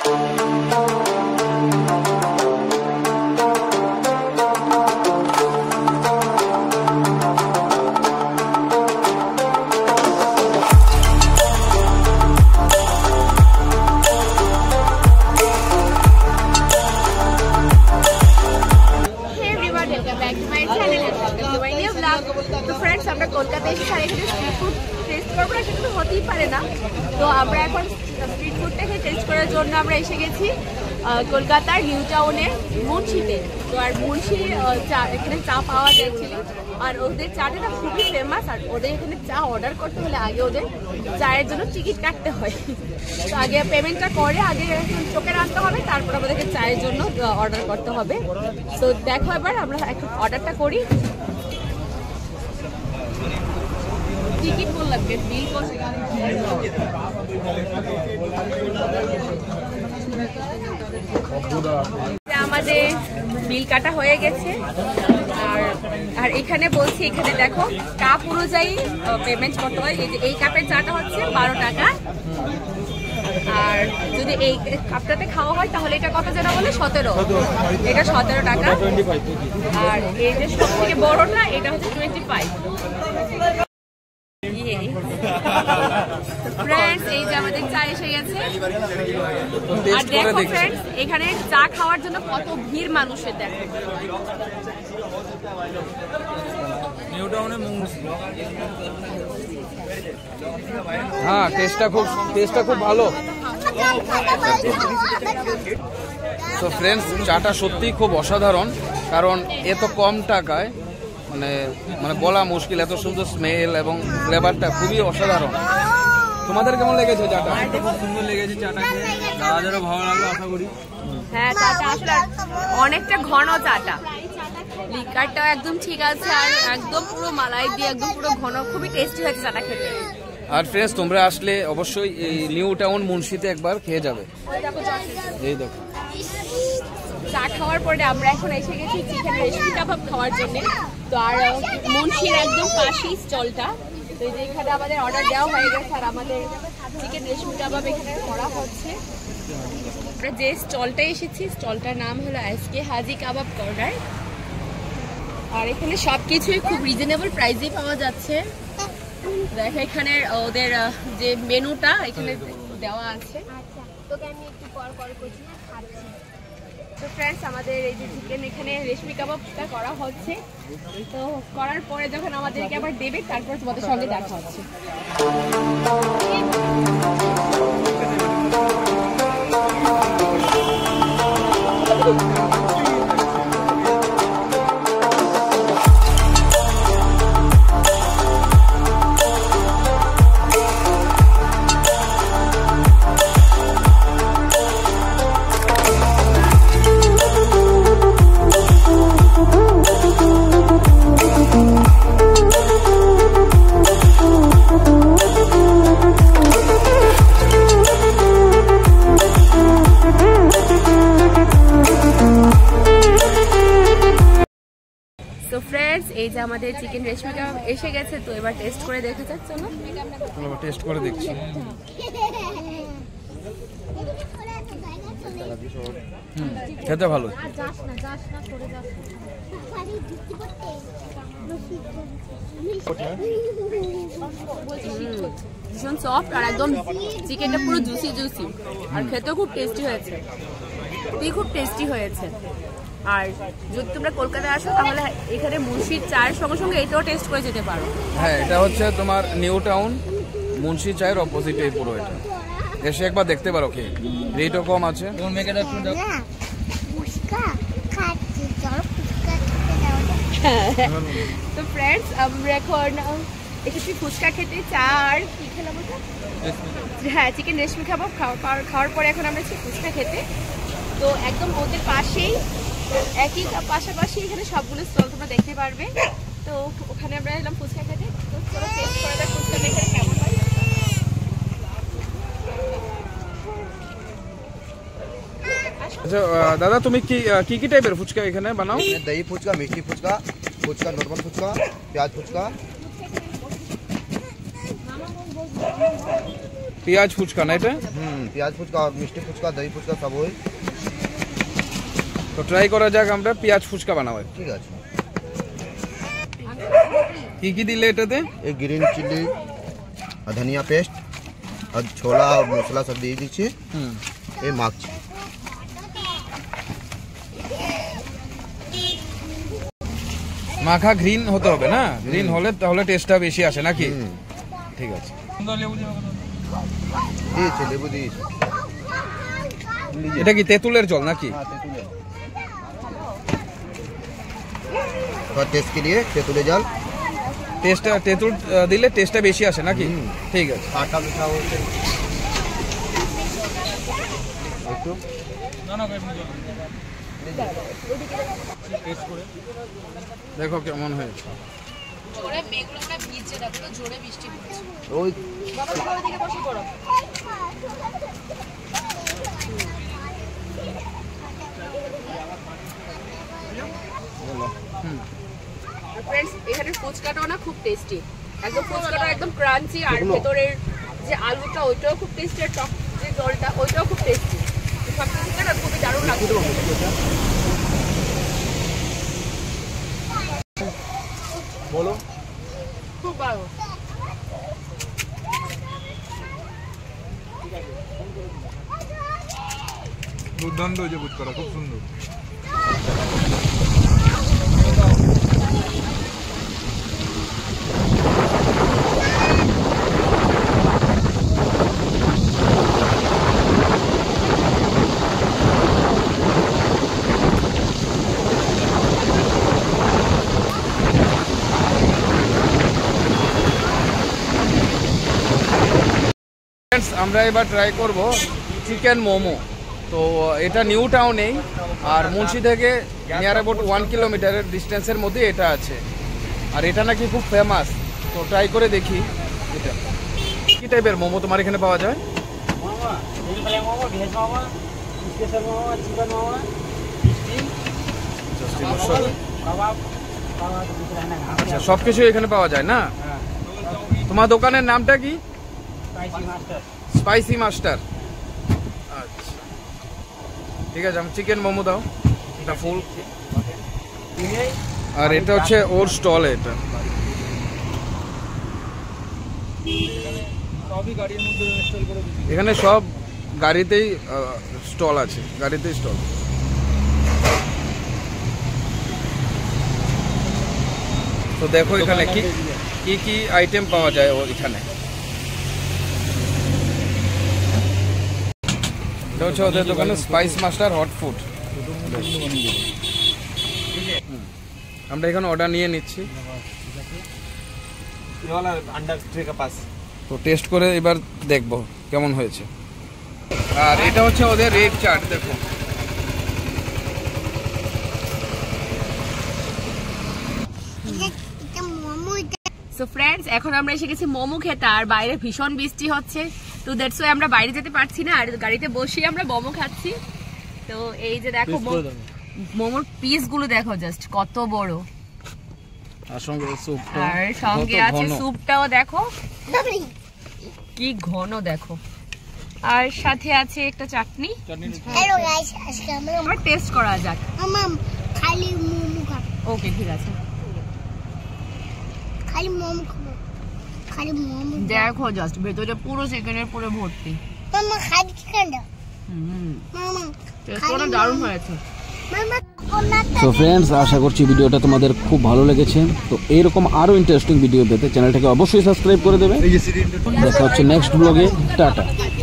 কলকাতার নিউ টাউনের মুন্সিতে। তো আর মুন্সি এখানে চা পাওয়া যাচ্ছিল, আর ওদের চাটা না খুবই ফেমাস। আর ওদের এখানে চা অর্ডার করতে হলে আগে ওদের চায়ের জন্য টিকিট কাটতে হয়। তো আগে পেমেন্টটা করে আগে চোখে রাখতে হবে, তারপর আমাদেরকে চায়ের জন্য অর্ডার করতে হবে। তো দেখো এবার আমরা একটু অর্ডারটা করি। টিকিট বললাম, বিল আমাদের বিল কাটা হয়ে গেছে। আর এখানে বলছি, এখানে দেখো কাপ অনুযায়ী পেমেন্ট করতে হয়। এই কাপের চাটা হচ্ছে 12 টাকা, আর যদি এই কাপটাতে খাওয়া হয় তাহলে এটা কত যেন বলে 17, এটা 17 টাকা। আর এই যে সব থেকে বড়টা এটা হচ্ছে 25। ফ্রেন্ডস, এই যে আমাদের চা এসে গেছে। আর দেখো ফ্রেন্ডস, এখানে চা খাওয়ার জন্য কত ভিড় মানুষের, দেখো। হ্যাঁ, টেস্টটা খুব ভালো। তো ফ্রেন্ডস, চাটা সত্যি খুব অসাধারণ, কারণ এত কম টাকায় মানে বলা মুশকিল, এত সুন্দর স্মেল এবং ফ্লেভারটা খুবই অসাধারণ। তোমাদের কেমন লেগেছে চাটা? খুব সুন্দর লেগেছে চাটা, দাদাদেরও ভালো লাগলো আশা করি। হ্যাঁ, চাটা আসলে অনেকটা ঘন চাটা, লিকারটাও একদম ঠিক আছে, আর একদম পুরো মালাই দিয়ে একদম পুরো ঘন, খুবই টেস্টি হয়েছে চাটা খেতে। আর ফ্রেন্ডস, তোমরা আসলে অবশ্যই এই নিউ টাউন মুন্সিতে একবার খেয়ে যাবে। এই দেখো, চা খাওয়ার পরে আমরা এখন এসে গেছি চিকেন রেশমি কাবাব খাওয়ার জন্য। তো আর মুন্সির একদম পাশেই স্টলটা, তো এই যে এখানে আমাদের অর্ডার দেওয়া হয়ে গেছে, আর আমাদের চিকেন রেশমি কাবাব এখানে করা হচ্ছে। আমরা যে স্টলটা এসেছি, স্টলটার নাম হলো এসকে হাজি কাবাব কর্নার। আর এখানে সবকিছুই খুব রিজনেবল প্রাইসে পাওয়া যাচ্ছে। দেখো এখানে ওদের যে মেনুটা এখানে দেওয়া আছে। তো ফ্রেন্ডস, আমাদের এই যে চিকেন এখানে রেশমি কাবাবটা করা হচ্ছে। তো করার পরে যখন আমাদেরকে আবার দেবে, তারপর তোমাদের সঙ্গে দেখা হচ্ছে। এই যে আমাদের চিকেন রেশমি কাবাব এসে গেছে। তো এবার টেস্ট করে দেখে যাচ্ছ না? টেস্ট করে দেখছি। খেতে ভালো। ভীষণ সফট, আর একদম চিকেনটা পুরো জুসি জুসি, আর খেতেও খুব টেস্টি হয়েছে, খুব টেস্টি হয়েছে। আর যদি তোমরা কলকাতায় আসো তাহলে এখানে মুন্সির চায়ের সঙ্গে সঙ্গে এটাও টেস্ট করে যেতে পারো। হ্যাঁ, এটা হচ্ছে তোমার নিউ টাউন মুন্সি চায়ের অপোজিটে পুরো, এটা এসে একবার দেখতে পারো। কি রেটও কম আছে। তো ফ্রেন্ডস, আমরা এখন এসেছি ফুচকা খেতে। চা আর কি খেলাম? হ্যাঁ, চিকেন রেশমি কাবাব খাওয়ার পরে এখন আমরা ফুচকা খেতে। তো একদম ওদের পাশেই, একই পাশাপাশি এখানে সবগুলো স্টল তোমরা দেখতে পারবে। তো ওখানে আমরা এলাম ফুচকা খেতে। তো চলো টেস্ট করা যাক ফুচকা এখানে কেমন হয়। আচ্ছা দাদা, তুমি কি কি টাইপের ফুচকা এখানে বানাও? दही फुचका, मिठी फुचका, फुचका नॉर्मल फुचका, प्याज फुचका। পেঁয়াজ ফুচকা না এটা? प्याज फुचका और मिष्टी फुचका दही फुचका सब वही। তো ট্রাই করা যাক আমরা পেঁয়াজ ফুচকা বানাবো। ঠিক আছে। কি কি দিলে এটাতে? एक ग्रीन चिल्ली और धनिया पेस्ट और छोला और मसला सब দিয়ে দিচ্ছি। এই মাখছি। মাখা গ্রিন হতে হবে না? গ্রিন হলে তাহলে টেস্টটা বেশি আসে নাকি? ঠিক আছে। দিয়েছি লেবু দিয়েছি। এটা কি তেঁতুলের জল নাকি? और टेस्ट के लिए तेतुले जल। টেস্টটা তেঁতুল দিলে টেস্টটা বেশি আসে নাকি? ঠিক আছে। आटा मिठा हो একটু দেখো কেমন হয়েছে। জোরে মেঘগুলো না ভিজছে, দেখো তো জোরে বৃষ্টি পড়ছে। ওই বাবা তুমি ওইদিকে বসে পড়ো। ফ্রেন্ডস, এখানে ফুচকাটাও না খুব টেস্টি, একদম ফুচকাটা একদম ক্রাঞ্চি, আর ভেতরের যে আলুটা ওইটাও খুব টেস্টি, আর টক যে জলটা ওইটাও খুব টেস্টি। সব কিছু না খুবই দারুণ লাগছে। বলো। খুব ভালো। দুর্দান্ত হয়েছে ফুচকাটা, খুব সুন্দর। আমরা এবার ট্রাই করব চিকেন মোমো। তো এটা নিউ টাউনেই, আর মুন্সি থেকে নিয়ার অ্যাবাউট 1 কিলোমিটারের ডিস্টেন্সের মধ্যে এটা আছে, আর এটা নাকি খুব ফেমাস। তো ট্রাই করে দেখি এটা কি টাইপের মোমো তোমার এখানে পাওয়া যায়। আচ্ছা, সব কিছু এখানে পাওয়া যায় না? তোমার দোকানের নামটা কি? Spicy master. আচ্ছা ঠিক আছে, আমি চিকেন মোমো দাও, এটা ফুল। আর এটা হচ্ছে ওর স্টল। এটা এখানে সব গাড়িতেই স্টল আছে, গাড়িতেই স্টল। তো দেখো এখানে কি কি কি আইটেম পাওয়া যায় এখানে। এটা হচ্ছে ওদের দোকানে স্পাইস মাস্টার হট ফুড। আমরা এখানে অর্ডার নিয়ে নিচ্ছি। তো টেস্ট করে এবার দেখবো কেমন হয়েছে। আর এটা হচ্ছে ওদের রেড চাট, দেখো। সো ফ্রেন্ডস, এখন আমরা এসে গেছি মোমো খেতে, আর বাইরে ভীষণ বৃষ্টি হচ্ছে। তো দ্যাটস ওয়াই আমরা বাইরে যেতে পারছি না, আর গাড়িতে বসেই আমরা মোমো খাচ্ছি। তো এই যে দেখো মোমোর পিস গুলো দেখো, জাস্ট কত বড়। আর সঙ্গে আছে স্যুপটাও দেখো কি ঘন, দেখো। আর সাথে আছে একটা চাটনি। হ্যালো গাইস, আজকে আমরা টেস্ট করা যাক। মাম খালি মোমো খাবো। ওকে ঠিক আছে, খালি মোমো খাবো, খালি মোমো। দেখো জাস্ট ভেতরে পুরো চিকেনের পুরো ভর্তি। মামা খালি চিকেনটা। মামা টেস্ট করে দারুণ হয়েছে। তো ফ্রেন্ডস, আশা করছি ভিডিওটা তোমাদের খুব ভালো লেগেছে। তো এইরকম আরো ইন্টারেস্টিং ভিডিও পেতে চ্যানেলটাকে অবশ্যই সাবস্ক্রাইব করে দেবে। দেখা হচ্ছে নেক্সট ব্লগে। টাটা।